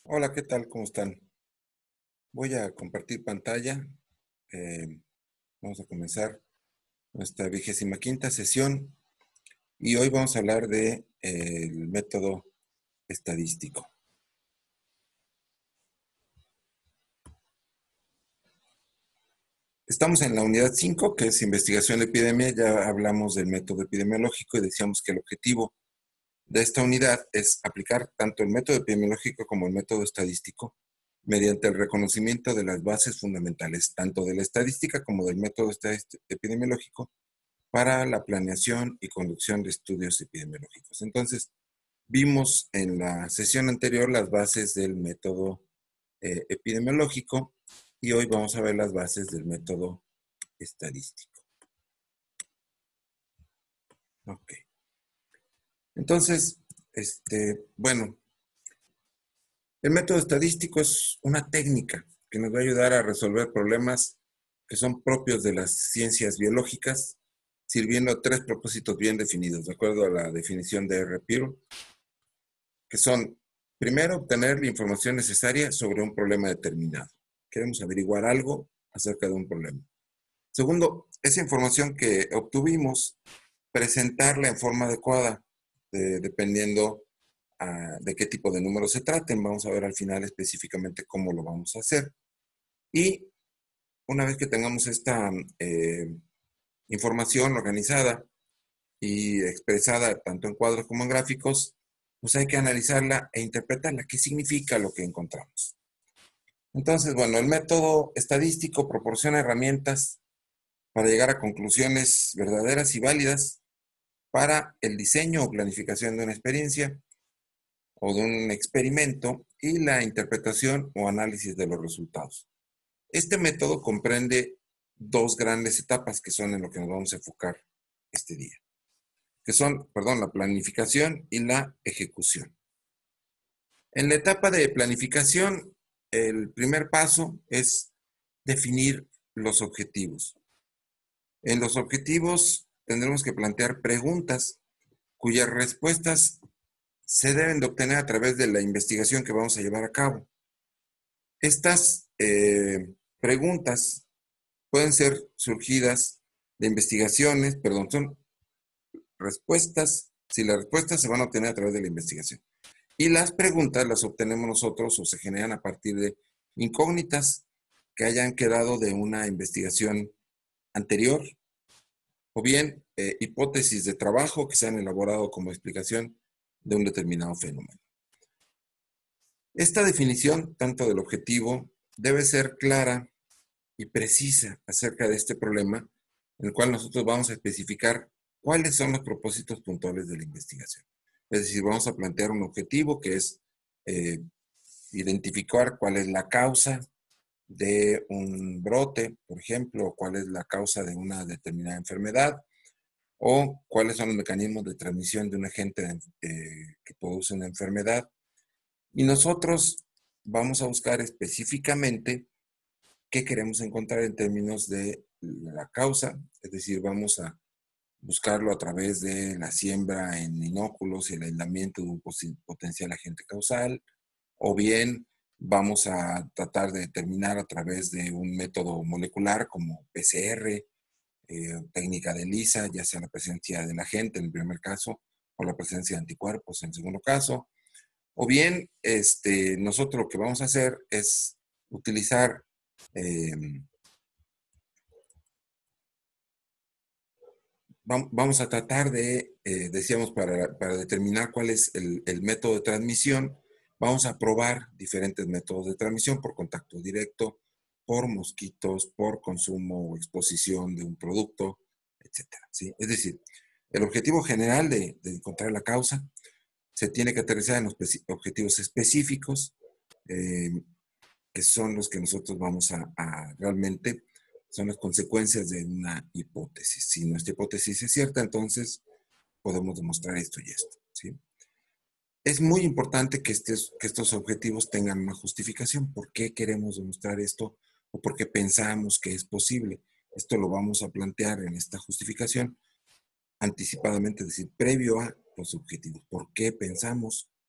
Hola, ¿qué tal? ¿Cómo están? Voy a compartir pantalla. Eh, Vamos a comenzar nuestra 25ª sesión y hoy vamos a hablar de, el método estadístico. Estamos en la unidad 5, que es investigación de epidemia. Ya hablamos del método epidemiológico y decíamos que el objetivo de esta unidad es aplicar tanto el método epidemiológico como el método estadístico mediante el reconocimiento de las bases fundamentales, tanto de la estadística como del método epidemiológico, para la planeación y conducción de estudios epidemiológicos. Entonces, vimos en la sesión anterior las bases del método epidemiológico y hoy vamos a ver las bases del método estadístico. Ok. Entonces, bueno, el método estadístico es una técnica que nos va a ayudar a resolver problemas que son propios de las ciencias biológicas, sirviendo a tres propósitos bien definidos, de acuerdo a la definición de R. Pearl, que son, primero, obtener la información necesaria sobre un problema determinado. Queremos averiguar algo acerca de un problema. Segundo, esa información que obtuvimos, presentarla en forma adecuada, dependiendo de qué tipo de números se traten. Vamos a ver al final específicamente cómo lo vamos a hacer. Y una vez que tengamos esta información organizada y expresada tanto en cuadros como en gráficos, pues hay que analizarla e interpretarla. ¿Qué significa lo que encontramos? Entonces, bueno, el método estadístico proporciona herramientas para llegar a conclusiones verdaderas y válidas para el diseño o planificación de una experiencia o de un experimento y la interpretación o análisis de los resultados. Este método comprende dos grandes etapas que son en lo que nos vamos a enfocar este día, que son, perdón, la planificación y la ejecución. En la etapa de planificación, el primer paso es definir los objetivos. En los objetivos tendremos que plantear preguntas cuyas respuestas se deben de obtener a través de la investigación que vamos a llevar a cabo. Estas preguntas pueden ser surgidas de investigaciones, perdón, son respuestas, si las respuestas se van a obtener a través de la investigación. Y las preguntas las obtenemos nosotros o se generan a partir de incógnitas que hayan quedado de una investigación anterior o bien hipótesis de trabajo que se han elaborado como explicación de un determinado fenómeno. Esta definición, tanto del objetivo, debe ser clara y precisa acerca de este problema, en el cual nosotros vamos a especificar cuáles son los propósitos puntuales de la investigación. Es decir, vamos a plantear un objetivo que es eh, identificar cuál es la causa de un brote, por ejemplo, o cuál es la causa de una determinada enfermedad, o cuáles son los mecanismos de transmisión de un agente que produce una enfermedad. Y nosotros vamos a buscar específicamente qué queremos encontrar en términos de la causa, es decir, vamos a buscarlo a través de la siembra en inóculos y el aislamiento de un potencial agente causal, o bien vamos a tratar de determinar a través de un método molecular como PCR, técnica de ELISA, ya sea la presencia del agente en el primer caso o la presencia de anticuerpos en el segundo caso, o bien nosotros lo que vamos a hacer es utilizar eh, vamos a tratar de, decíamos, para determinar cuál es el método de transmisión, vamos a probar diferentes métodos de transmisión por contacto directo, por mosquitos, por consumo o exposición de un producto, etcétera, ¿sí? Es decir, el objetivo general de encontrar la causa se tiene que aterrizar en los objetivos específicos, eh, que son los que nosotros vamos a realmente, son las consecuencias de una hipótesis. Si nuestra hipótesis es cierta, entonces podemos demostrar esto y esto, ¿sí? Es muy importante que estos objetivos tengan una justificación. ¿Por qué queremos demostrar esto o por qué pensamos que es posible? Esto lo vamos a plantear en esta justificación anticipadamente, es decir, previo a los objetivos. ¿Por qué pensamos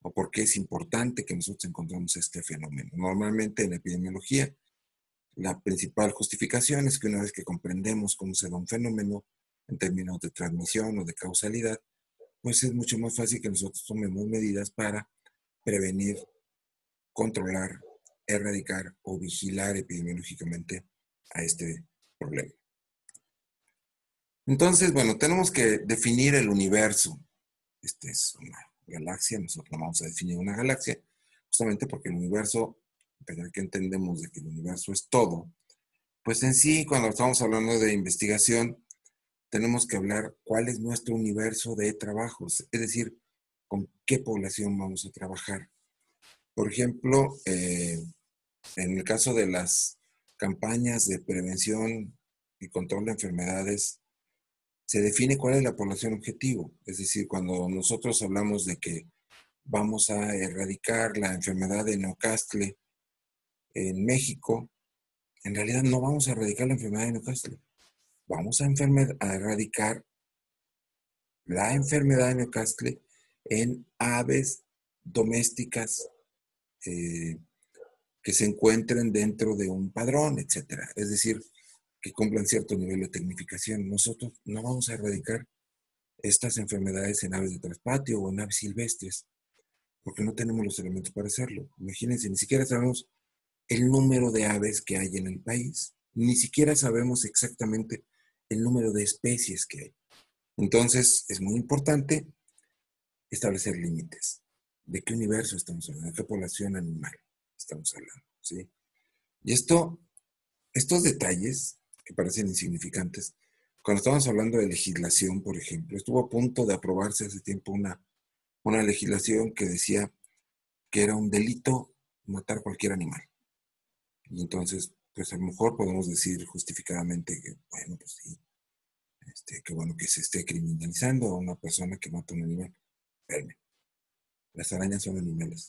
o por qué es importante que nosotros encontremos este fenómeno. Normalmente en la epidemiología, la principal justificación es que una vez que comprendemos cómo se da un fenómeno en términos de transmisión o de causalidad, pues es mucho más fácil que nosotros tomemos medidas para prevenir, controlar, erradicar o vigilar epidemiológicamente a este problema. Entonces, bueno, tenemos que definir el universo. Esta es una galaxia, nosotros no vamos a definir una galaxia, justamente porque el universo, a pesar que entendemos de que el universo es todo, pues en sí, cuando estamos hablando de investigación, tenemos que hablar cuál es nuestro universo de trabajos, es decir, con qué población vamos a trabajar. Por ejemplo, en el caso de las campañas de prevención y control de enfermedades, se define cuál es la población objetivo. Es decir, cuando nosotros hablamos de que vamos a erradicar la enfermedad de Newcastle en México, en realidad no vamos a erradicar la enfermedad de Newcastle. Vamos a erradicar la enfermedad de Newcastle en aves domésticas que se encuentren dentro de un padrón, etcétera. Es decir, que cumplan cierto nivel de tecnificación. Nosotros no vamos a erradicar estas enfermedades en aves de traspatio o en aves silvestres, porque no tenemos los elementos para hacerlo. Imagínense, ni siquiera sabemos el número de aves que hay en el país, ni siquiera sabemos exactamente el número de especies que hay. Entonces, es muy importante establecer límites. ¿De qué universo estamos hablando? ¿De qué población animal estamos hablando? ¿Sí? Y estos detalles, que parecen insignificantes, cuando estamos hablando de legislación, por ejemplo, estuvo a punto de aprobarse hace tiempo una legislación que decía que era un delito matar cualquier animal. Y entonces, pues a lo mejor podemos decir justificadamente que, bueno, pues sí, que bueno que se esté criminalizando a una persona que mata a un animal. Espérame, las arañas son animales,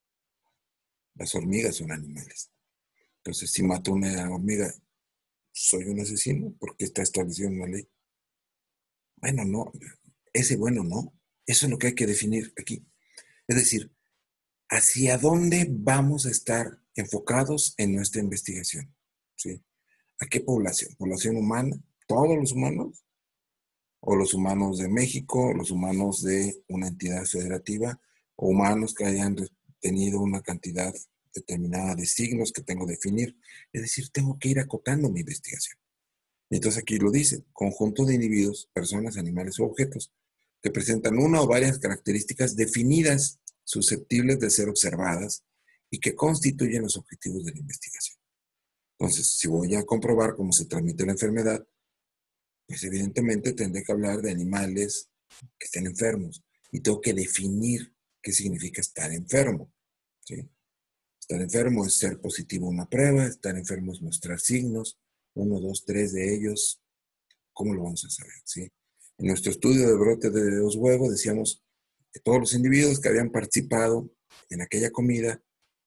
las hormigas son animales. Entonces, si mato una hormiga, ¿soy un asesino? Porque está establecido en la ley. Bueno, no, ese bueno no. Eso es lo que hay que definir aquí. Es decir, ¿hacia dónde vamos a estar enfocados en nuestra investigación? ¿Sí? ¿A qué población? ¿Población humana? ¿Todos los humanos? ¿O los humanos de México? ¿Los humanos de una entidad federativa? ¿O humanos que hayan tenido una cantidad determinada de signos que tengo que definir? Es decir, tengo que ir acotando mi investigación. Entonces aquí lo dice, conjunto de individuos, personas, animales o objetos que presentan una o varias características definidas, susceptibles de ser observadas y que constituyen los objetivos de la investigación. Entonces, si voy a comprobar cómo se transmite la enfermedad, pues evidentemente tendré que hablar de animales que estén enfermos y tengo que definir qué significa estar enfermo. ¿Sí? Estar enfermo es ser positivo a una prueba, estar enfermo es mostrar signos, 1, 2, 3 de ellos. ¿Cómo lo vamos a saber? ¿Sí? En nuestro estudio de brote de Oswego decíamos que todos los individuos que habían participado en aquella comida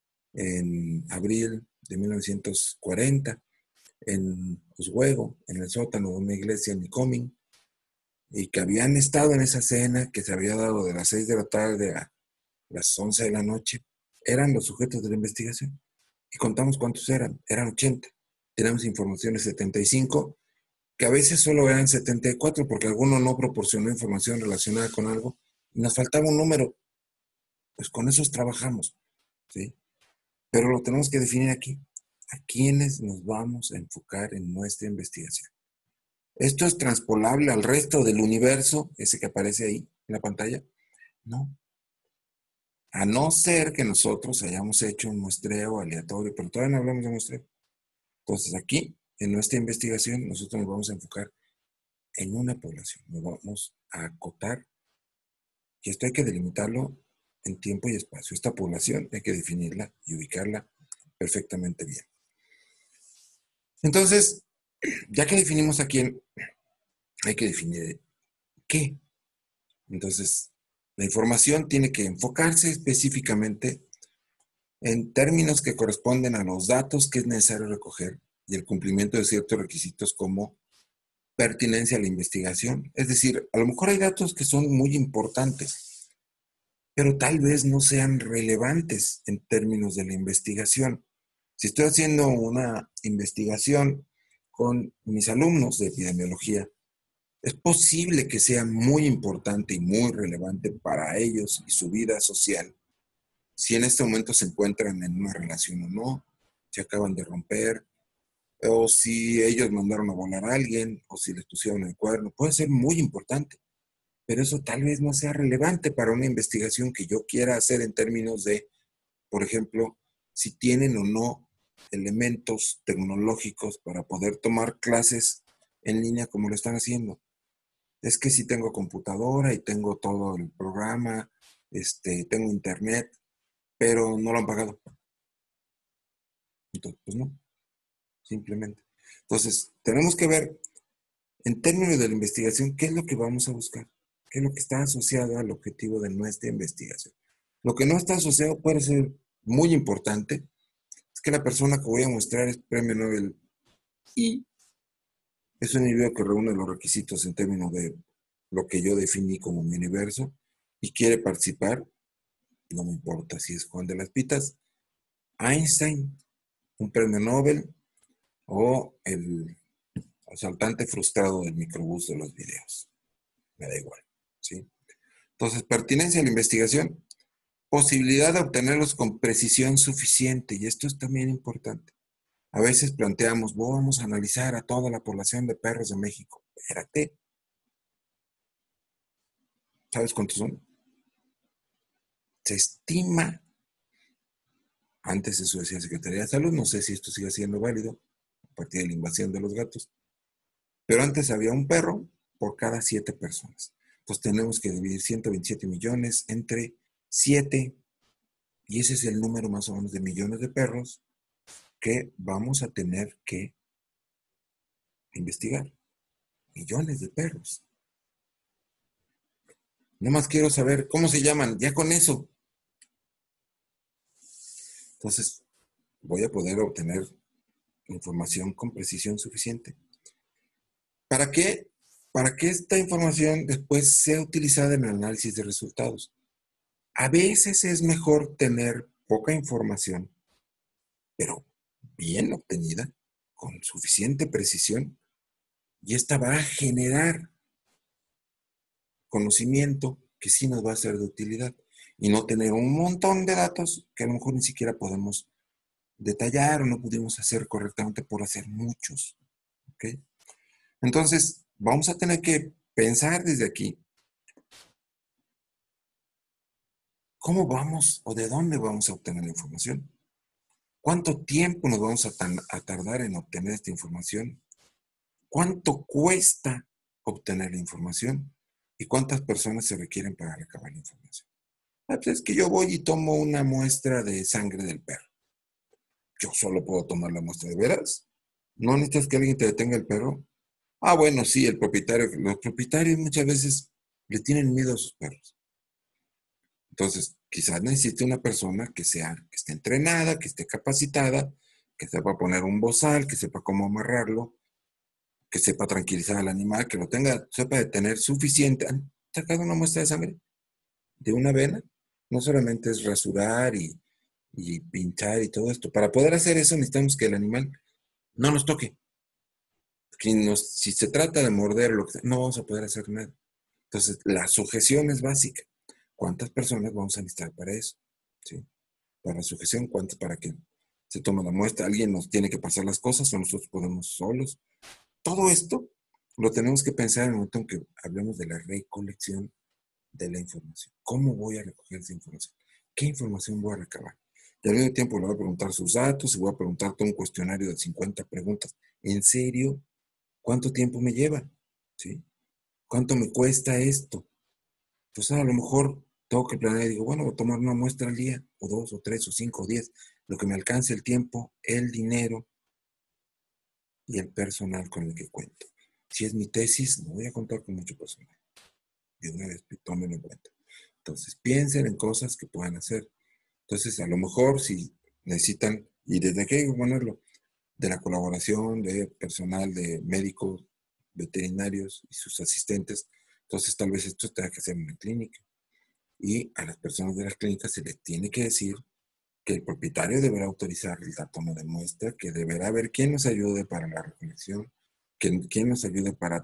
en abril de 1940 en Oswego, en el sótano de una iglesia en Nicoming, y que habían estado en esa cena que se había dado de las 6 de la tarde a las 11 de la noche, eran los sujetos de la investigación. Y contamos cuántos eran 80. Tenemos informaciones 75, que a veces solo eran 74 porque alguno no proporcionó información relacionada con algo y nos faltaba un número. Pues con esos trabajamos, ¿sí? Pero lo tenemos que definir aquí. ¿A quiénes nos vamos a enfocar en nuestra investigación? ¿Esto es transpolable al resto del universo, ese que aparece ahí en la pantalla? No. A no ser que nosotros hayamos hecho un muestreo aleatorio, pero todavía no hablamos de muestreo. Entonces aquí, en nuestra investigación, nosotros nos vamos a enfocar en una población. Nos vamos a acotar y esto hay que delimitarlo en tiempo y espacio. Esta población hay que definirla y ubicarla perfectamente bien. Entonces, ya que definimos a quién, hay que definir qué. Entonces, la información tiene que enfocarse específicamente en términos que corresponden a los datos que es necesario recoger y el cumplimiento de ciertos requisitos como pertinencia a la investigación. Es decir, a lo mejor hay datos que son muy importantes, pero tal vez no sean relevantes en términos de la investigación. Si estoy haciendo una investigación con mis alumnos de epidemiología, es posible que sea muy importante y muy relevante para ellos y su vida social, si en este momento se encuentran en una relación o no, si acaban de romper, o si ellos mandaron a volar a alguien, o si les pusieron el cuerno. Puede ser muy importante, pero eso tal vez no sea relevante para una investigación que yo quiera hacer en términos de, por ejemplo, si tienen o no elementos tecnológicos para poder tomar clases en línea como lo están haciendo. Es que si tengo computadora y tengo todo el programa, tengo internet, pero no lo han pagado. Entonces, pues no, simplemente. Entonces, tenemos que ver en términos de la investigación qué es lo que vamos a buscar, qué es lo que está asociado al objetivo de nuestra investigación. Lo que no está asociado puede ser muy importante, es que la persona que voy a mostrar es premio Nobel y es un individuo que reúne los requisitos en términos de lo que yo definí como mi universo y quiere participar, no me importa si es Juan de las Pitas, Einstein, un premio Nobel o el asaltante frustrado del microbús de los videos. Me da igual, ¿sí? Entonces, pertinencia a la investigación, posibilidad de obtenerlos con precisión suficiente, y esto es también importante. A veces planteamos, vamos a analizar a toda la población de perros de México. Espérate, ¿sabes cuántos son? Se estima, antes eso decía Secretaría de Salud, no sé si esto sigue siendo válido, a partir de la invasión de los gatos, pero antes había un perro por cada 7 personas. Entonces tenemos que dividir 127 millones entre 7, y ese es el número más o menos de millones de perros que vamos a tener que investigar. Millones de perros. Nada más quiero saber cómo se llaman, ya con eso. Entonces, voy a poder obtener información con precisión suficiente. ¿Para qué? Para que esta información después sea utilizada en el análisis de resultados. A veces es mejor tener poca información, pero bien obtenida, con suficiente precisión, y esta va a generar conocimiento que sí nos va a ser de utilidad y no tener un montón de datos que a lo mejor ni siquiera podemos detallar o no pudimos hacer correctamente por hacer muchos. ¿Ok? Entonces, vamos a tener que pensar desde aquí cómo vamos o de dónde vamos a obtener la información. ¿Cuánto tiempo nos vamos a tardar en obtener esta información? ¿Cuánto cuesta obtener la información? ¿Y cuántas personas se requieren para recabar la información? Pues es que yo voy y tomo una muestra de sangre del perro. Yo solo puedo tomar la muestra, ¿de veras? ¿No necesitas que alguien te detenga el perro? Ah, bueno, sí, el propietario. Los propietarios muchas veces le tienen miedo a sus perros. Entonces, quizás necesite una persona que esté entrenada, que esté capacitada, que sepa poner un bozal, que sepa cómo amarrarlo, que sepa tranquilizar al animal, que lo tenga, sepa de tener suficiente. ¿Han sacado una muestra de sangre de una vena? No solamente es rasurar y pinchar y todo esto. Para poder hacer eso necesitamos que el animal no nos toque. Si se trata de morder, no vamos a poder hacer nada. Entonces, la sujeción es básica. ¿Cuántas personas vamos a necesitar para eso? ¿Sí? Para la sujeción, ¿cuántas para que se tome la muestra? ¿Alguien nos tiene que pasar las cosas o nosotros podemos solos? Todo esto lo tenemos que pensar en el momento en que hablemos de la recolección de la información. ¿Cómo voy a recoger esa información? ¿Qué información voy a recabar? Y al mismo tiempo le voy a preguntar sus datos y voy a preguntar todo un cuestionario de 50 preguntas. ¿En serio? ¿Cuánto tiempo me lleva? ¿Sí? ¿Cuánto me cuesta esto? Pues a lo mejor tengo que planear y digo, bueno, voy a tomar una muestra al día, o 2, o 3, o 5, o 10, lo que me alcance el tiempo, el dinero y el personal con el que cuento. Si es mi tesis, no voy a contar con mucho personal. De una vez, tómenlo en cuenta. Entonces, piensen en cosas que puedan hacer. Entonces, a lo mejor si necesitan, y desde que hay que ponerlo, de la colaboración de personal, de médicos, veterinarios y sus asistentes, entonces tal vez esto tenga que ser en la clínica. Y a las personas de las clínicas se les tiene que decir que el propietario deberá autorizar la toma de muestra, que deberá ver quién nos ayude para la recolección, quién nos ayude para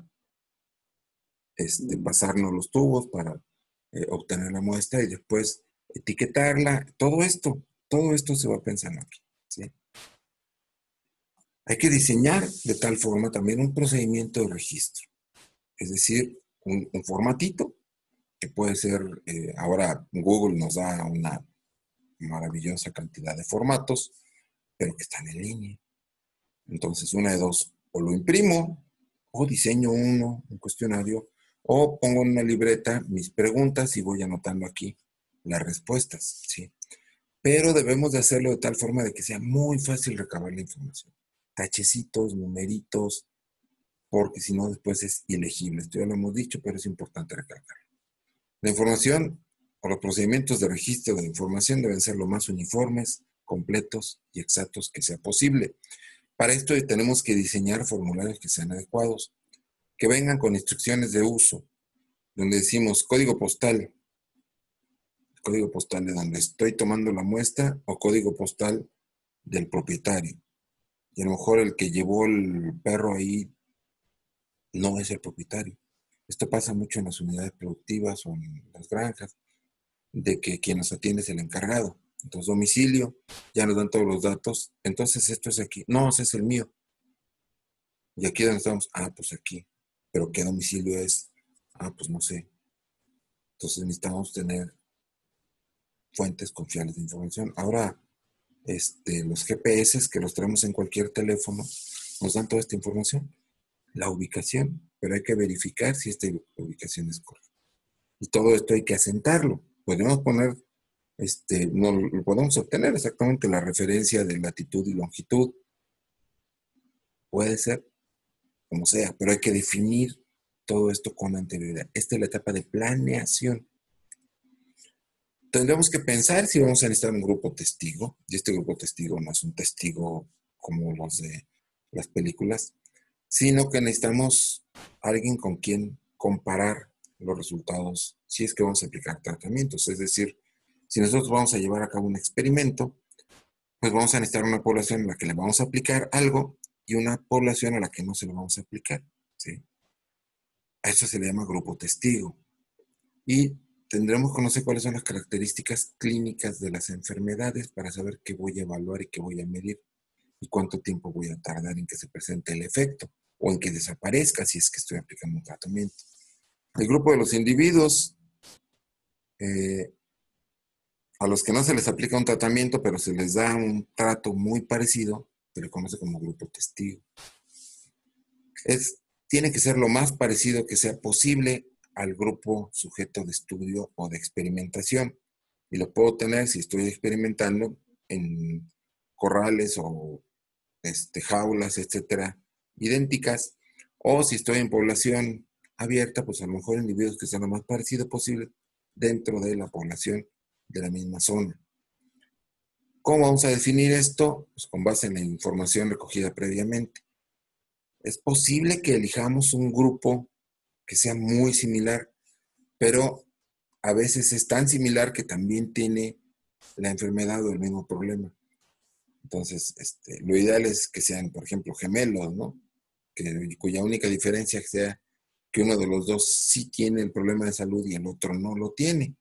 pasarnos los tubos, para obtener la muestra y después etiquetarla. Todo esto se va pensando aquí, ¿sí? Hay que diseñar de tal forma también un procedimiento de registro, es decir, un formatito que puede ser, ahora Google nos da una maravillosa cantidad de formatos, pero que están en línea. Entonces, una de dos, o lo imprimo, o diseño un cuestionario, o pongo en una libreta mis preguntas y voy anotando aquí las respuestas, ¿sí? Pero debemos de hacerlo de tal forma de que sea muy fácil recabar la información. Tachecitos, numeritos, porque si no después es ilegible. Esto ya lo hemos dicho, pero es importante recalcarlo. La información o los procedimientos de registro de información deben ser lo más uniformes, completos y exactos que sea posible. Para esto tenemos que diseñar formularios que sean adecuados, que vengan con instrucciones de uso, donde decimos código postal de donde estoy tomando la muestra o código postal del propietario. Y a lo mejor el que llevó el perro ahí no es el propietario. Esto pasa mucho en las unidades productivas o en las granjas, de que quien nos atiende es el encargado. Entonces, domicilio, ya nos dan todos los datos. Entonces, esto es aquí. No, ese es el mío. Y aquí donde estamos, pues aquí. Pero ¿qué domicilio es? Pues no sé. Entonces necesitamos tener fuentes confiables de información. Ahora, los GPS que los traemos en cualquier teléfono nos dan toda esta información. La ubicación, pero hay que verificar si esta ubicación es correcta. Y todo esto hay que asentarlo. Podemos poner, no lo podemos obtener exactamente la referencia de latitud y longitud. Puede ser, como sea, pero hay que definir todo esto con anterioridad. Esta es la etapa de planeación. Tendremos que pensar si vamos a necesitar un grupo testigo, y este grupo testigo no es un testigo como los de las películas, sino que necesitamos alguien con quien comparar los resultados si es que vamos a aplicar tratamientos. Es decir, si nosotros vamos a llevar a cabo un experimento, pues vamos a necesitar una población a la que le vamos a aplicar algo y una población a la que no se lo vamos a aplicar, ¿sí? A eso se le llama grupo testigo. Y tendremos que conocer cuáles son las características clínicas de las enfermedades para saber qué voy a evaluar y qué voy a medir y cuánto tiempo voy a tardar en que se presente el efecto o en que desaparezca si es que estoy aplicando un tratamiento. El grupo de los individuos a los que no se les aplica un tratamiento, pero se les da un trato muy parecido, se le conoce como grupo testigo. Tiene que ser lo más parecido que sea posible al grupo sujeto de estudio o de experimentación. Y lo puedo tener si estoy experimentando en corrales o jaulas, etcétera, idénticas. O si estoy en población abierta, pues a lo mejor individuos que sean lo más parecido posible dentro de la población de la misma zona. ¿Cómo vamos a definir esto? Pues con base en la información recogida previamente. Es posible que elijamos un grupo que sea muy similar, pero a veces es tan similar que también tiene la enfermedad o el mismo problema. Entonces, lo ideal es que sean, por ejemplo, gemelos, ¿no? Cuya única diferencia sea que uno de los dos sí tiene el problema de salud y el otro no lo tiene.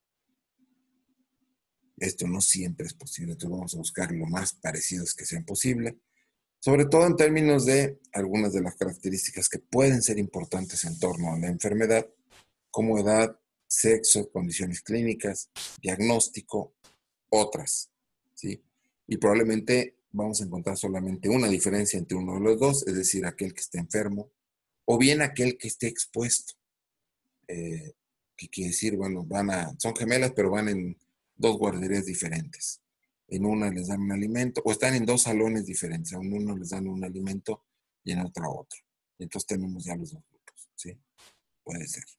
Esto no siempre es posible, entonces vamos a buscar lo más parecidos que sean posible, sobre todo en términos de algunas de las características que pueden ser importantes en torno a la enfermedad, como edad, sexo, condiciones clínicas, diagnóstico, otras, ¿sí? Y probablemente vamos a encontrar solamente una diferencia entre uno de los dos, es decir, aquel que esté enfermo, o bien aquel que esté expuesto. Que quiere decir, bueno, son gemelas, pero van en dos guarderías diferentes. En una les dan un alimento, o están en dos salones diferentes. En uno les dan un alimento y en otra otro. Y entonces tenemos ya los dos grupos, ¿sí? Puede ser.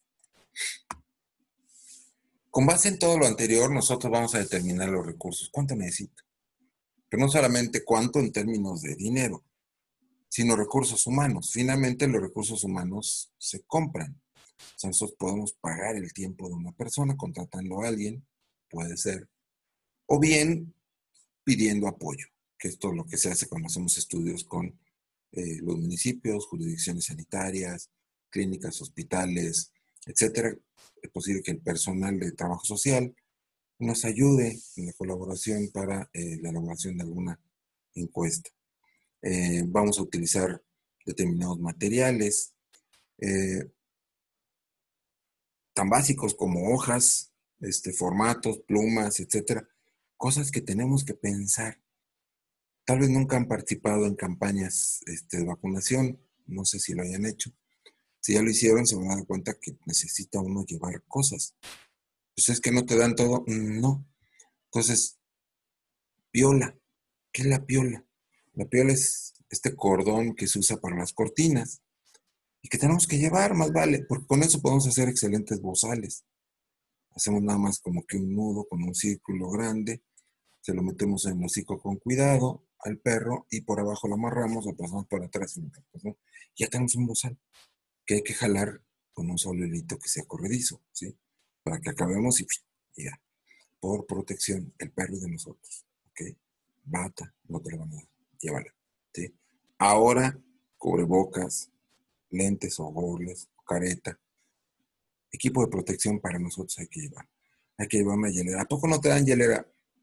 Con base en todo lo anterior, nosotros vamos a determinar los recursos. ¿Cuánto necesito? Pero no solamente cuánto en términos de dinero, sino recursos humanos. Finalmente, los recursos humanos se compran. O sea, nosotros podemos pagar el tiempo de una persona contratando a alguien, puede ser, o bien pidiendo apoyo, que esto es lo que se hace cuando hacemos estudios con los municipios, jurisdicciones sanitarias, clínicas, hospitales, etcétera. Es posible que el personal de trabajo social nos ayude en la colaboración para la elaboración de alguna encuesta. Vamos a utilizar determinados materiales, eh, tan básicos como hojas, formatos, plumas, etcétera, cosas que tenemos que pensar. Tal vez nunca han participado en campañas de vacunación, no sé si lo hayan hecho. Si ya lo hicieron, se van a dar cuenta que necesita uno llevar cosas. Pues es que no te dan todo, no. Entonces, piola. ¿Qué es la piola? La piola es este cordón que se usa para las cortinas y que tenemos que llevar, más vale, porque con eso podemos hacer excelentes bozales. Hacemos nada más como que un nudo con un círculo grande, se lo metemos en el hocico con cuidado al perro y por abajo lo amarramos, lo pasamos por atrás y ya tenemos un bozal que hay que jalar con un solo hilito que sea corredizo, ¿sí? Para que acabemos y ya. Por protección, el perro y de nosotros, ¿ok? Bata, no te lo van a dar, llévala, ¿sí? Ahora, cubrebocas, lentes o gobles, careta, equipo de protección para nosotros hay que llevar. Hay que llevar una hielera. ¿A poco no te dan hielera?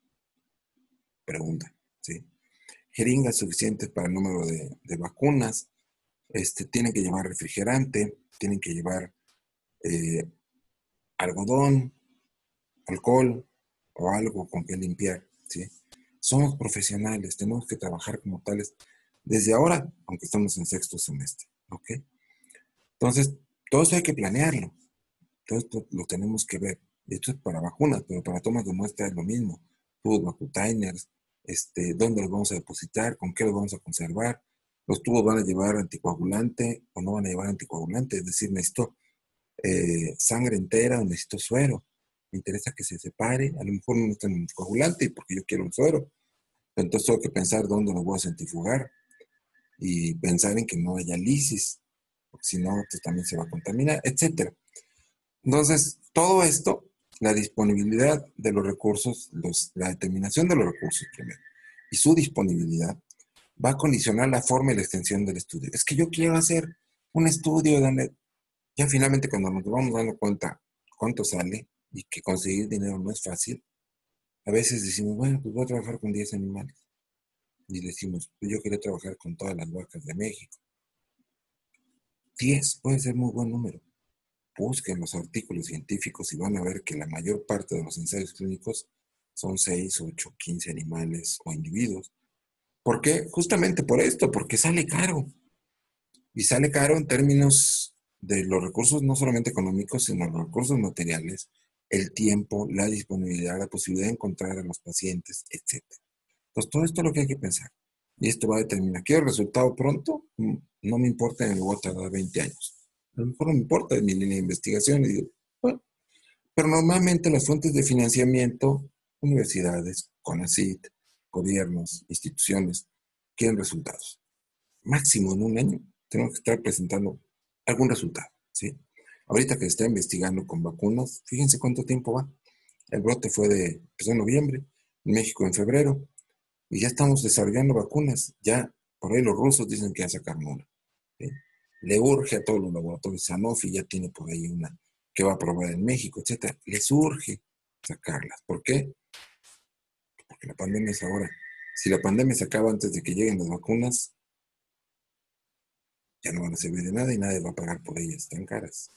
Pregunta, ¿sí? Jeringas suficientes para el número de vacunas. Tienen que llevar refrigerante, tienen que llevar eh, algodón, alcohol o algo con que limpiar, ¿sí? Somos profesionales, tenemos que trabajar como tales desde ahora, aunque estamos en sexto semestre, ¿ok? Entonces, todo eso hay que planearlo, todo esto lo tenemos que ver. Esto es para vacunas, pero para tomas de muestra es lo mismo. Tubos vacutiners, dónde los vamos a depositar, con qué los vamos a conservar. Los tubos van a llevar anticoagulante o no van a llevar anticoagulante, es decir, necesito sangre entera o necesito suero. Me interesa que se separe, a lo mejor no necesitan anticoagulante porque yo quiero un suero. Entonces tengo que pensar dónde lo voy a centrifugar y pensar en que no haya lisis, porque si no, pues también se va a contaminar, etcétera. Entonces, todo esto, la disponibilidad de los recursos, la determinación de los recursos primero, y su disponibilidad, va a condicionar la forma y la extensión del estudio. Es que yo quiero hacer un estudio donde ya finalmente cuando nos vamos dando cuenta cuánto sale y que conseguir dinero no es fácil, a veces decimos, bueno, pues voy a trabajar con 10 animales. Y decimos, pues yo quería trabajar con todas las vacas de México. 10 puede ser muy buen número. Busquen los artículos científicos y van a ver que la mayor parte de los ensayos clínicos son 6, 8, 15 animales o individuos. ¿Por qué? Justamente por esto, porque sale caro. Y sale caro en términos de los recursos no solamente económicos, sino los recursos materiales, el tiempo, la disponibilidad, la posibilidad de encontrar a los pacientes, etcétera. Entonces, todo esto es lo que hay que pensar. Y esto va a determinar, ¿quiero el resultado pronto? No me importa, me voy a tardar 20 años. A lo mejor no me importa, es mi línea de investigación. Y digo, bueno, pero normalmente las fuentes de financiamiento, universidades, CONACYT, gobiernos, instituciones, quieren resultados. Máximo en un año tenemos que estar presentando algún resultado, ¿sí? Ahorita que se está investigando con vacunas, fíjense cuánto tiempo va. El brote empezó en noviembre, en México en febrero, y ya estamos desarrollando vacunas. Ya por ahí los rusos dicen que ya sacaron una, ¿sí? Le urge a todos los laboratorios. Sanofi ya tiene por ahí una que va a probar en México, etcétera. Les urge sacarlas. ¿Por qué? Porque la pandemia es ahora. Si la pandemia se acaba antes de que lleguen las vacunas, ya no van a servir de nada y nadie va a pagar por ellas, están caras.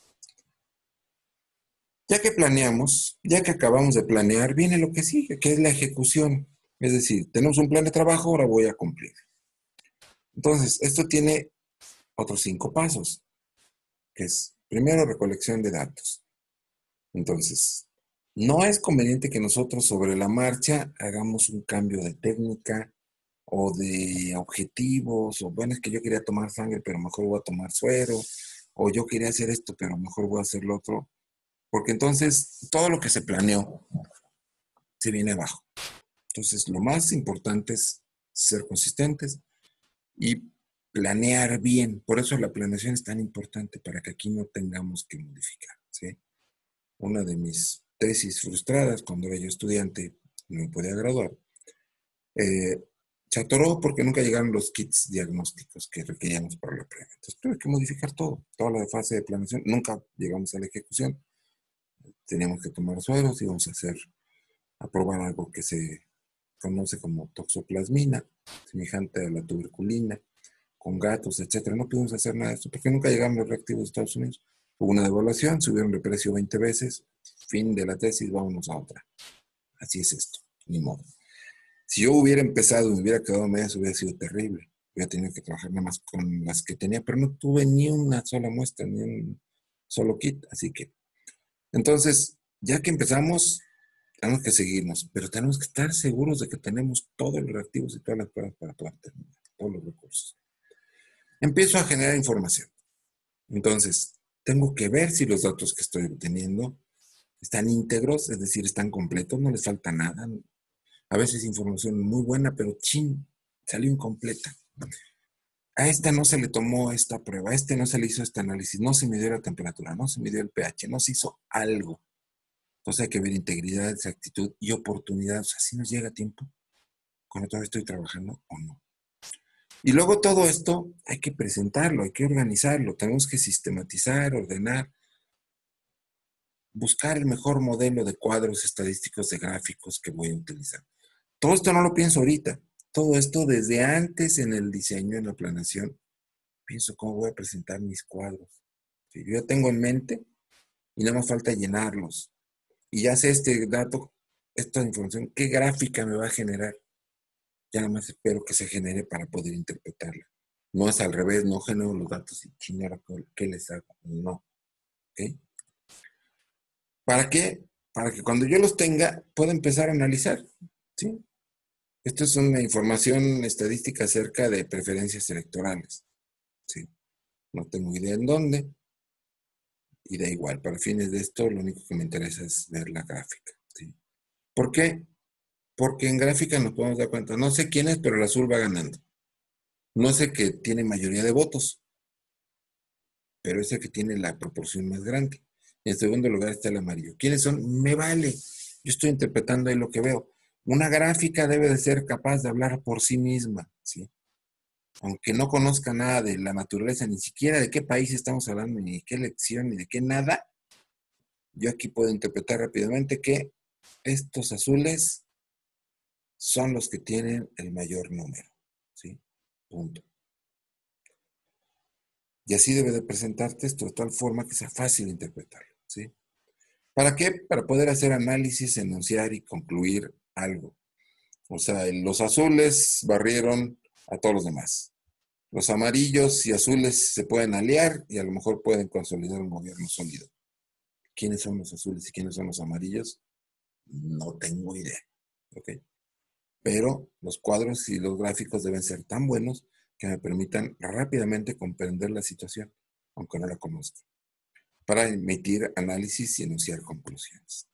Ya que planeamos, ya que acabamos de planear, viene lo que sigue, que es la ejecución. Es decir, tenemos un plan de trabajo, ahora voy a cumplir. Entonces, esto tiene otros 5 pasos, que es, primero, recolección de datos. Entonces, no es conveniente que nosotros sobre la marcha hagamos un cambio de técnica o de objetivos, o bueno, es que yo quería tomar sangre, pero mejor voy a tomar suero, o yo quería hacer esto, pero mejor voy a hacer lo otro, porque entonces todo lo que se planeó se viene abajo. Entonces, lo más importante es ser consistentes y planear bien. Por eso la planeación es tan importante para que aquí no tengamos que modificar, ¿sí? Una de mis tesis frustradas cuando era yo estudiante, no me podía graduar, eh, se atoró porque nunca llegaron los kits diagnósticos que requeríamos para la prueba. Entonces tuve que modificar todo, toda la fase de planeación. Nunca llegamos a la ejecución. Teníamos que tomar sueros, íbamos a probar algo que se conoce como toxoplasmina, semejante a la tuberculina, con gatos, etcétera. No pudimos hacer nada de esto porque nunca llegaron los reactivos de Estados Unidos. Hubo una devaluación, subieron de precio 20 veces, fin de la tesis, vámonos a otra. Así es esto, ni modo. Si yo hubiera empezado y me hubiera quedado a medias, hubiera sido terrible. Hubiera tenido que trabajar nada más con las que tenía, pero no tuve ni una sola muestra, ni un solo kit. Así que, entonces, ya que empezamos, tenemos que seguirnos, pero tenemos que estar seguros de que tenemos todos los reactivos y todas las pruebas para poder terminar, todos los recursos. Empiezo a generar información. Entonces, tengo que ver si los datos que estoy obteniendo están íntegros, es decir, están completos, no les falta nada. A veces información muy buena, pero chin, salió incompleta. A esta no se le tomó esta prueba, a este no se le hizo este análisis, no se midió la temperatura, no se midió el pH, no se hizo algo. Entonces hay que ver integridad, exactitud y oportunidad. O sea, si nos llega tiempo, cuando todavía estoy trabajando o no. Y luego todo esto hay que presentarlo, hay que organizarlo, tenemos que sistematizar, ordenar, buscar el mejor modelo de cuadros estadísticos de gráficos que voy a utilizar. Todo esto no lo pienso ahorita, todo esto desde antes en el diseño, en la planeación, pienso cómo voy a presentar mis cuadros. ¿Sí? Yo ya tengo en mente y nada más falta llenarlos. Y ya sé este dato, esta información, qué gráfica me va a generar. Ya nada más espero que se genere para poder interpretarla. No es al revés, no genero los datos y chingara, ¿qué les hago? No. ¿Okay? ¿Para qué? Para que cuando yo los tenga pueda empezar a analizar. ¿Sí? Esto es una información estadística acerca de preferencias electorales. ¿Sí? No tengo idea en dónde y da igual. Para fines de esto, lo único que me interesa es ver la gráfica. ¿Sí? ¿Por qué? Porque en gráfica nos podemos dar cuenta. No sé quién es, pero el azul va ganando. No sé que tiene mayoría de votos, pero es el que tiene la proporción más grande. En segundo lugar está el amarillo. ¿Quiénes son? Me vale. Yo estoy interpretando ahí lo que veo. Una gráfica debe de ser capaz de hablar por sí misma, ¿sí? Aunque no conozca nada de la naturaleza, ni siquiera de qué país estamos hablando, ni de qué elección, ni de qué nada, yo aquí puedo interpretar rápidamente que estos azules son los que tienen el mayor número, ¿sí? Punto. Y así debe de presentarte esto de tal forma que sea fácil interpretarlo, ¿sí? ¿Para qué? Para poder hacer análisis, enunciar y concluir algo. O sea, los azules barrieron a todos los demás. Los amarillos y azules se pueden aliar y a lo mejor pueden consolidar un gobierno sólido. ¿Quiénes son los azules y quiénes son los amarillos? No tengo idea. ¿Ok? Pero los cuadros y los gráficos deben ser tan buenos que me permitan rápidamente comprender la situación, aunque no la conozca, para emitir análisis y enunciar conclusiones.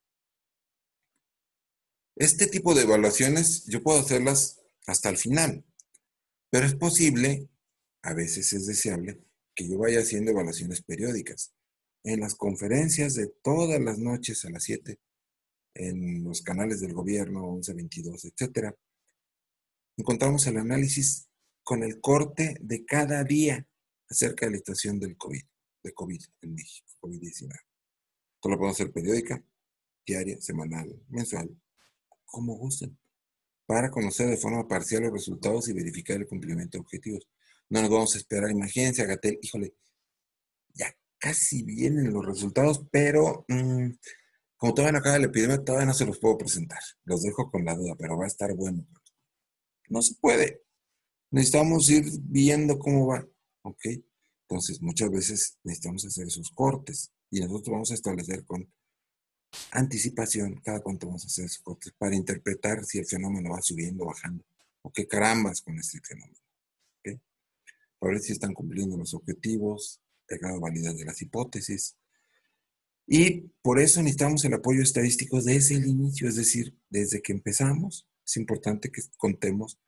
Este tipo de evaluaciones yo puedo hacerlas hasta el final, pero es posible, a veces es deseable, que yo vaya haciendo evaluaciones periódicas. En las conferencias de todas las noches a las 7, en los canales del gobierno, 1122, etcétera, encontramos el análisis con el corte de cada día acerca de la situación del COVID, de COVID en México, COVID-19. Esto lo podemos hacer periódica, diaria, semanal, mensual, como gusten, para conocer de forma parcial los resultados y verificar el cumplimiento de objetivos. No nos vamos a esperar, imagínense a Gatel, híjole, ya casi vienen los resultados, pero como todavía no acaba la epidemia, todavía no se los puedo presentar. Los dejo con la duda, pero va a estar bueno. No se puede. Necesitamos ir viendo cómo va, ¿ok? Entonces, muchas veces necesitamos hacer esos cortes y nosotros vamos a establecer con anticipación cada cuánto vamos a hacer esos cortes para interpretar si el fenómeno va subiendo o bajando, o qué carambas con este fenómeno, ¿ok? Para ver si están cumpliendo los objetivos, el grado de validez de las hipótesis. Y por eso necesitamos el apoyo estadístico desde el inicio, es decir, desde que empezamos, es importante que contemos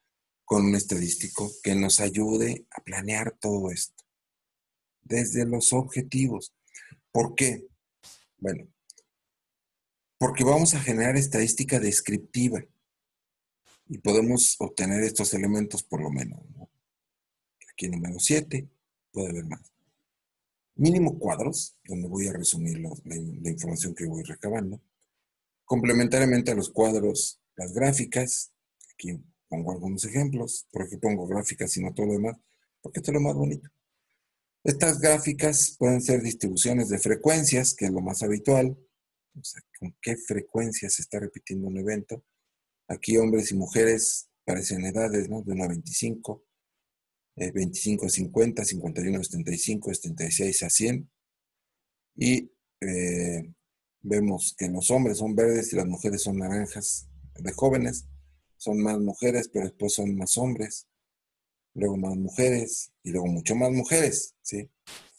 con un estadístico que nos ayude a planear todo esto desde los objetivos. ¿Por qué? Bueno, porque vamos a generar estadística descriptiva y podemos obtener estos elementos por lo menos, ¿no? Aquí número 7, puede haber más. Mínimo cuadros, donde voy a resumir la información que voy recabando. Complementariamente a los cuadros, las gráficas. Aquí pongo algunos ejemplos. ¿Por qué pongo gráficas y no todo lo demás? Porque esto es lo más bonito. Estas gráficas pueden ser distribuciones de frecuencias, que es lo más habitual. O sea, con qué frecuencia se está repitiendo un evento. Aquí hombres y mujeres parecen edades, ¿no? De 1 a 25, 25 a 50, 51 a 75, 76 a 100. Y vemos que los hombres son verdes y las mujeres son naranjas. De jóvenes son más mujeres, pero después son más hombres. Luego más mujeres y luego mucho más mujeres, ¿sí?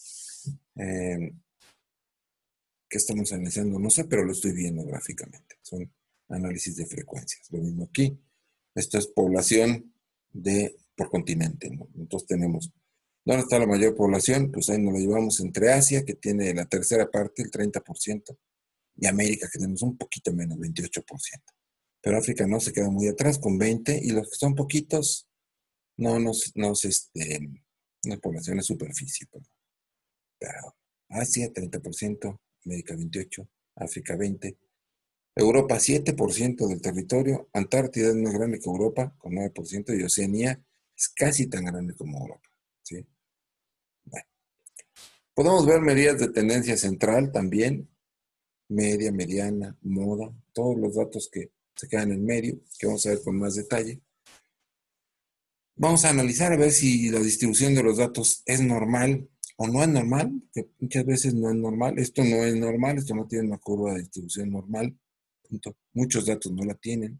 ¿Qué estamos analizando? No sé, pero lo estoy viendo gráficamente. Son análisis de frecuencias. Lo mismo aquí. Esto es población por continente, ¿no? Entonces tenemos, ¿dónde está la mayor población? Pues ahí nos la llevamos entre Asia, que tiene la tercera parte, el 30%, y América, que tenemos un poquito menos, 28%. Pero África no se queda muy atrás, con 20%, y los que son poquitos, no es población de superficie, pero Asia 30%, América 28%, África 20%, Europa 7% del territorio, Antártida es más grande que Europa con 9% y Oceanía es casi tan grande como Europa, ¿sí? Bueno, podemos ver medidas de tendencia central también, media, mediana, moda, todos los datos que se quedan en medio, que vamos a ver con más detalle. Vamos a analizar a ver si la distribución de los datos es normal o no es normal, que muchas veces no es normal. Esto no es normal, esto no tiene una curva de distribución normal. Punto. Muchos datos no la tienen,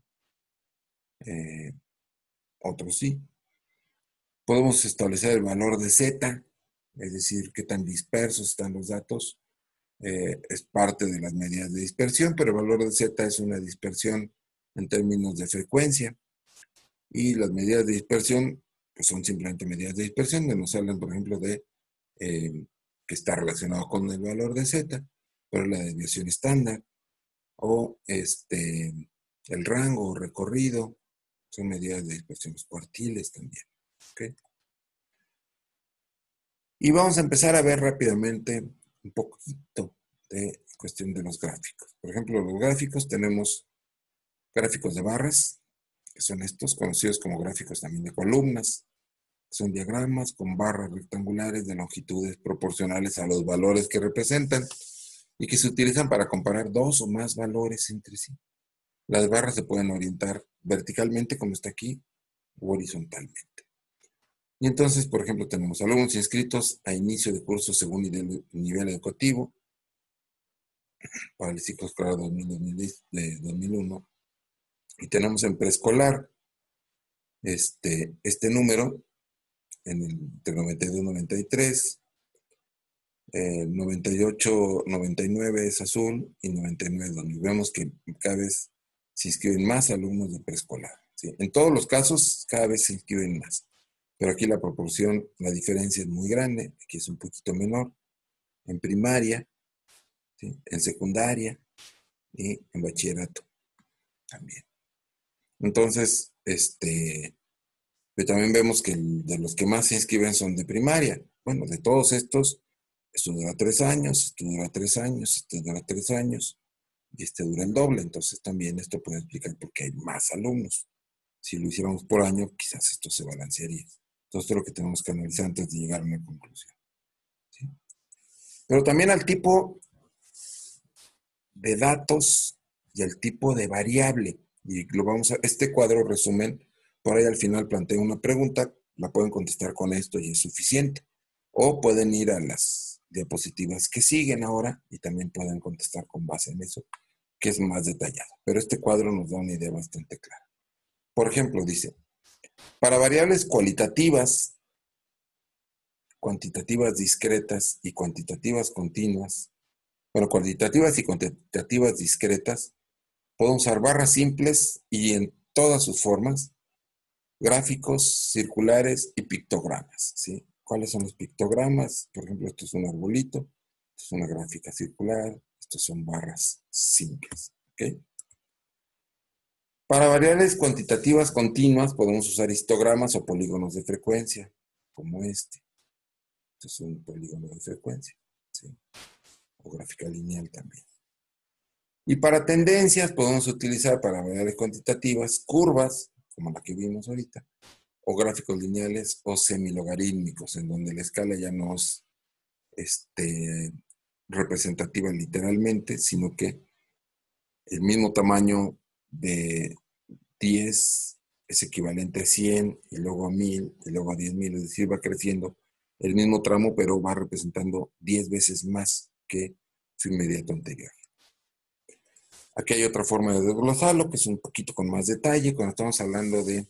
otros sí. Podemos establecer el valor de Z, es decir, qué tan dispersos están los datos. Es parte de las medidas de dispersión, pero el valor de Z es una dispersión en términos de frecuencia. Y las medidas de dispersión pues son simplemente medidas de dispersión, donde nos hablan, por ejemplo, de que está relacionado con el valor de Z, pero la desviación estándar o el rango o recorrido son medidas de dispersión, los cuartiles también. ¿Okay? Y vamos a empezar a ver rápidamente un poquito de cuestión de los gráficos. Por ejemplo, los gráficos tenemos gráficos de barras, que son estos conocidos como gráficos también de columnas. Son diagramas con barras rectangulares de longitudes proporcionales a los valores que representan y que se utilizan para comparar dos o más valores entre sí. Las barras se pueden orientar verticalmente, como está aquí, o horizontalmente. Y entonces, por ejemplo, tenemos alumnos inscritos a inicio de curso según nivel educativo para el ciclo escolar 2001. Y tenemos en preescolar este número entre 92 y 93. 98, 99 es azul y 99 donde vemos que cada vez se inscriben más alumnos de preescolar, ¿sí? En todos los casos, cada vez se inscriben más. Pero aquí la proporción, la diferencia es muy grande. Aquí es un poquito menor. En primaria, ¿sí? En secundaria y en bachillerato también. Entonces, pero también vemos que de los que más se inscriben son de primaria. Bueno, de todos estos, esto dura 3 años, esto dura 3 años, este dura 3 años y este dura el doble. Entonces también esto puede explicar por qué hay más alumnos. Si lo hiciéramos por año, quizás esto se balancearía. Entonces esto es lo que tenemos que analizar antes de llegar a una conclusión, ¿sí? Pero también al tipo de datos y al tipo de variable. Y lo vamos a, este cuadro resumen, por ahí al final planteo una pregunta, la pueden contestar con esto y es suficiente. O pueden ir a las diapositivas que siguen ahora y también pueden contestar con base en eso, que es más detallado. Pero este cuadro nos da una idea bastante clara. Por ejemplo, dice, para variables cualitativas, cuantitativas discretas y cuantitativas continuas, bueno, cuantitativas y cuantitativas discretas, puedo usar barras simples y en todas sus formas, gráficos circulares y pictogramas, ¿sí? ¿Cuáles son los pictogramas? Por ejemplo, esto es un arbolito, esto es una gráfica circular, estos son barras simples, ¿ok? Para variables cuantitativas continuas podemos usar histogramas o polígonos de frecuencia, como este. Este es un polígono de frecuencia, ¿sí? O gráfica lineal también. Y para tendencias podemos utilizar para variables cuantitativas curvas, como la que vimos ahorita, o gráficos lineales o semilogarítmicos, en donde la escala ya no es representativa literalmente, sino que el mismo tamaño de 10 es equivalente a 100, y luego a 1000, y luego a 10,000, es decir, va creciendo el mismo tramo, pero va representando 10 veces más que su inmediato anterior. Aquí hay otra forma de desglosarlo, que es un poquito con más detalle, cuando estamos hablando de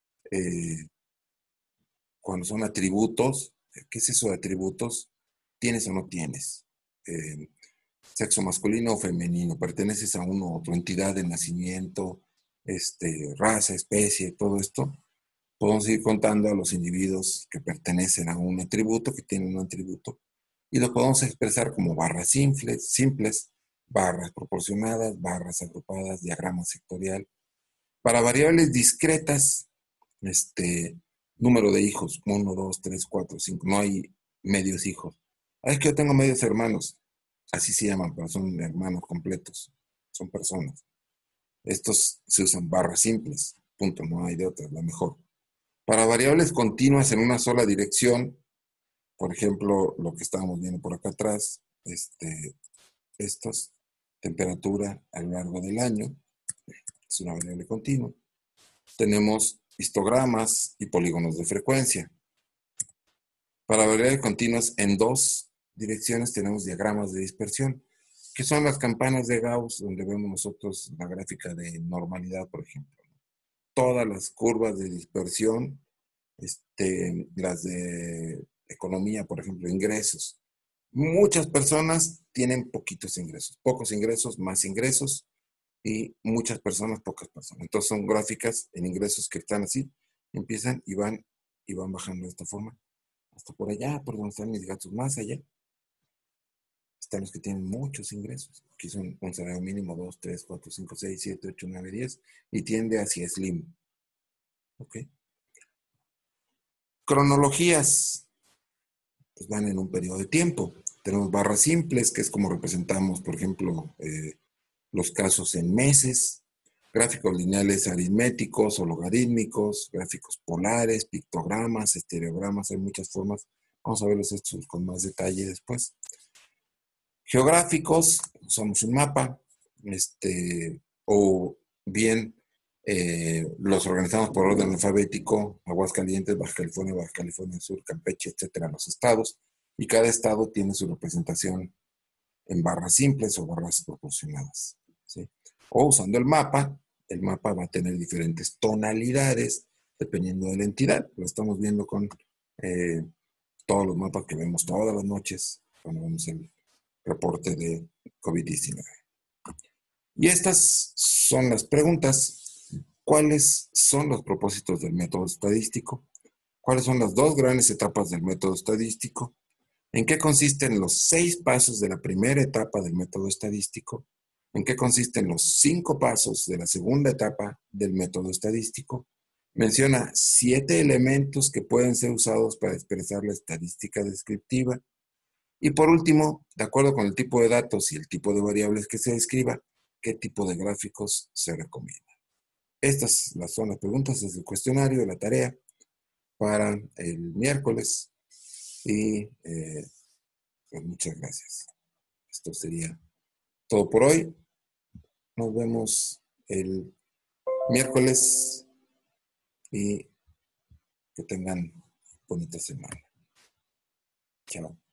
cuando son atributos. ¿Qué es eso de atributos? ¿Tienes o no tienes? Sexo masculino o femenino, perteneces a uno u otra entidad de nacimiento, raza, especie, todo esto. Podemos ir contando a los individuos que pertenecen a un atributo, que tienen un atributo, y lo podemos expresar como barras simples, barras proporcionadas, barras agrupadas, diagrama sectorial. Para variables discretas, número de hijos, 1, 2, 3, 4, 5, no hay medios hijos. Es que yo tengo medios hermanos, así se llaman, pero son hermanos completos, son personas. Estos se usan barras simples, punto, no hay de otra, la mejor. Para variables continuas en una sola dirección, por ejemplo, lo que estábamos viendo por acá atrás, estos, temperatura a lo largo del año, es una variable continua. Tenemos histogramas y polígonos de frecuencia. Para variables continuas en dos direcciones tenemos diagramas de dispersión, que son las campanas de Gauss, donde vemos nosotros la gráfica de normalidad, por ejemplo. Todas las curvas de dispersión, las de economía, por ejemplo, ingresos. Muchas personas tienen poquitos ingresos, pocos ingresos, más ingresos, y muchas personas, pocas personas. Entonces son gráficas en ingresos que están así, empiezan y van bajando de esta forma, hasta por allá, por donde están mis gastos, más allá, están los que tienen muchos ingresos. Aquí son un salario mínimo, 2, 3, 4, 5, 6, 7, 8, 9, 10, y tiende hacia slim. ¿Ok? Cronologías, pues van en un periodo de tiempo. Tenemos barras simples, que es como representamos, por ejemplo, los casos en meses, gráficos lineales aritméticos o logarítmicos, gráficos polares, pictogramas, estereogramas, hay muchas formas. Vamos a verlos estos con más detalle después. Geográficos, usamos un mapa, o bien los organizamos por orden alfabético: Aguascalientes, Baja California Sur, Campeche, etcétera, los estados, y cada estado tiene su representación en barras simples o barras proporcionadas, ¿sí? O usando el mapa va a tener diferentes tonalidades dependiendo de la entidad. Lo estamos viendo con todos los mapas que vemos todas las noches cuando vemos el reporte de COVID-19. Y estas son las preguntas. ¿Cuáles son los propósitos del método estadístico? ¿Cuáles son las dos grandes etapas del método estadístico? ¿En qué consisten los 6 pasos de la primera etapa del método estadístico? ¿En qué consisten los 5 pasos de la segunda etapa del método estadístico? Menciona 7 elementos que pueden ser usados para expresar la estadística descriptiva. Y por último, de acuerdo con el tipo de datos y el tipo de variables que se describa, ¿qué tipo de gráficos se recomienda? Estas son las preguntas desde el cuestionario de la tarea para el miércoles. Y pues muchas gracias. Esto sería todo por hoy. Nos vemos el miércoles y que tengan bonita semana. Chao.